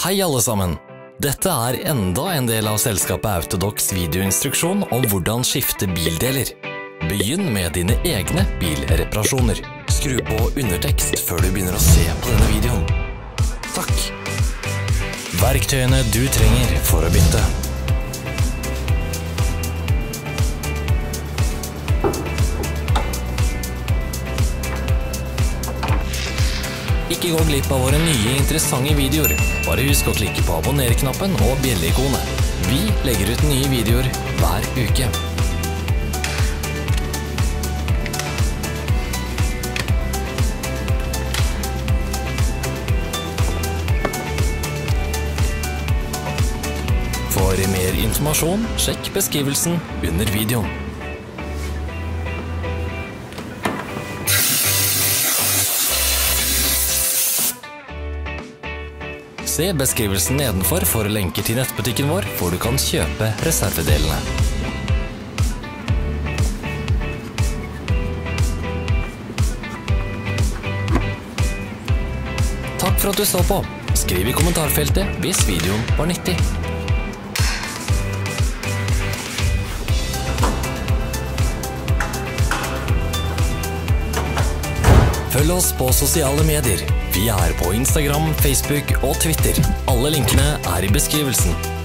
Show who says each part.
Speaker 1: Hei alle sammen! Dette er enda en del av selskapet Autodox videoinstruksjon om hvordan skifte bildeler. Begynn med dine egne bilreparasjoner. Skru på undertekst før du begynner å se på denne videoen. Takk! Verktøyene du trenger for å bytte. Ikke gå glipp av våre nye interessante videoer. Bare husk å klikke på abonner-knappen og bjelle-ikonet. Vi legger ut nye videoer hver uke. For mer informasjon, sjekk beskrivelsen under videoen. Se beskrivelsen nedenfor for lenker til nettbutikken vår, hvor du kan kjøpe reservedelene. Takk for at du så på. Skriv i kommentarfeltet hvis videoen var nyttig. Følg oss på sosiale medier. Vi er på Instagram, Facebook og Twitter. Alle linkene er i beskrivelsen.